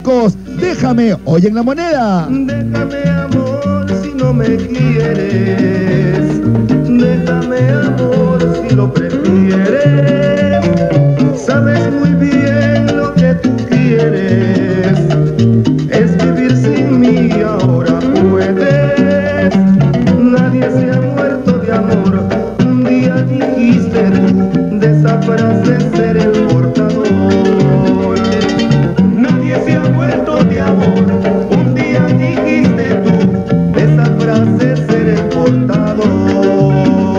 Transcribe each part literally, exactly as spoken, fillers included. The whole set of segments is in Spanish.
Ecos, déjame hoy en La Moneda. Déjame amor si no me quieres, déjame amor si lo prefieres, sabes muy bien lo que tú quieres, es vivir sin mí ahora puedes, nadie se ha muerto de amor, un día dijiste tú, de esa frase ser el portador, nadie se ha muerto de amor, un día dijiste tú, de esa frase ser el portador.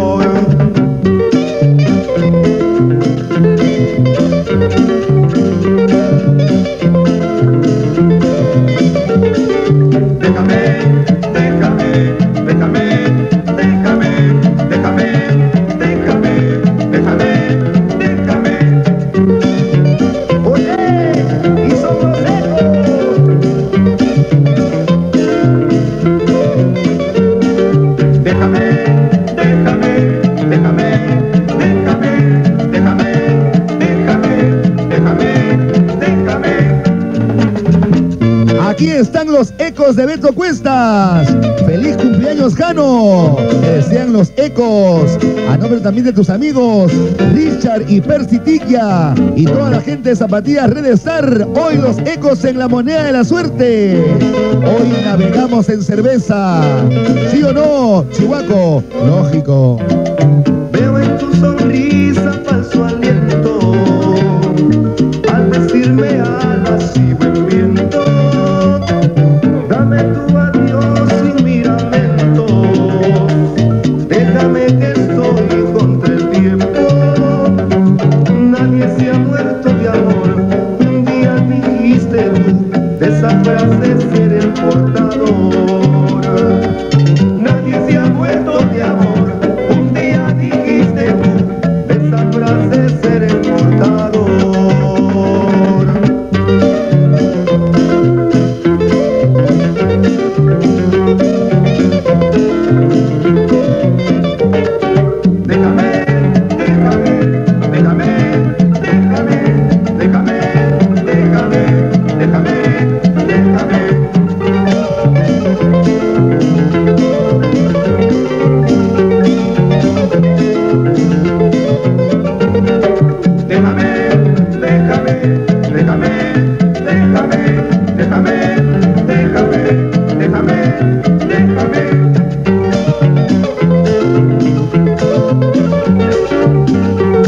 Aquí están los Ecos de Beto Cuestas. ¡Feliz cumpleaños, Jano! Te desean los Ecos. A nombre también de tus amigos Richard y Percy Tiquia y toda la gente de Zapatillas Red Star. Hoy los Ecos en La Moneda de la Suerte. Hoy navegamos en cerveza. ¿Sí o no, Chihuaco? Lógico. Veo en tu sonrisa falso aliento al decirme alas y buen viento. Dame tu adiós sin miramentos, déjame que estoy contra el tiempo. Nadie se ha muerto de amor, un día dijiste tú, de esa frase ser el portador. Nadie se ha muerto de amor, un día dijiste tú, de esa frase ser el portador.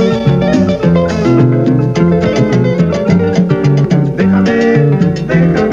Déjame, déjame.